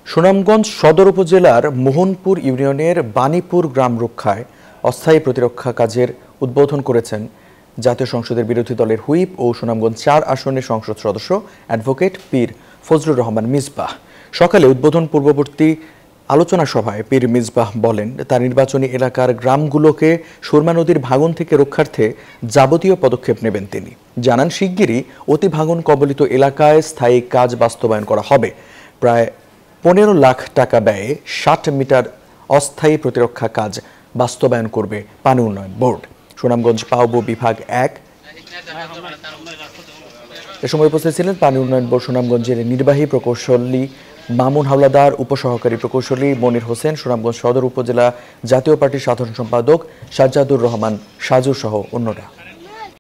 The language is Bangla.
সুনামগঞ্জ সদর উপজেলার মোহনপুর ইউনিয়নের বাণীপুর গ্রাম রক্ষায় অস্থায়ী প্রতিরক্ষা কাজের উদ্বোধন করেছেন জাতীয় সংসদের বিরোধী দলের হুইপ ও সুনামগঞ্জ ৪ আসনের সংসদ সদস্য অ্যাডভোকেট পীর ফজলুর রহমান মিসবাহ। সকালে উদ্বোধন পূর্ববর্তী আলোচনা সভায় পীর মিসবাহ বলেন, তার নির্বাচনী এলাকার গ্রামগুলোকে সুরমা নদীর ভাঙন থেকে রক্ষার্থে যাবতীয় পদক্ষেপ নেবেন তিনি। জানান, শিগগিরই অতি ভাঙন কবলিত এলাকায় স্থায়ী কাজ বাস্তবায়ন করা হবে। প্রায় ১৫ লাখ টাকা ব্যয়ে ৬০ মিটার অস্থায়ী প্রতিরক্ষা কাজ বাস্তবায়ন করবে পানি উন্নয়ন বোর্ড। সুনামগঞ্জ পাউবো বিভাগ ১ এ সময় উপস্থিত ছিলেন পানি উন্নয়ন বোর্ড সুনামগঞ্জের নির্বাহী প্রকৌশলী মামুন হাওলাদার, উপসহকারী প্রকৌশলী মনির হোসেন, সুনামগঞ্জ সদর উপজেলা জাতীয় পার্টির সাধারণ সম্পাদক সাজ্জাদুর রহমান সাজু সহ অন্যরা।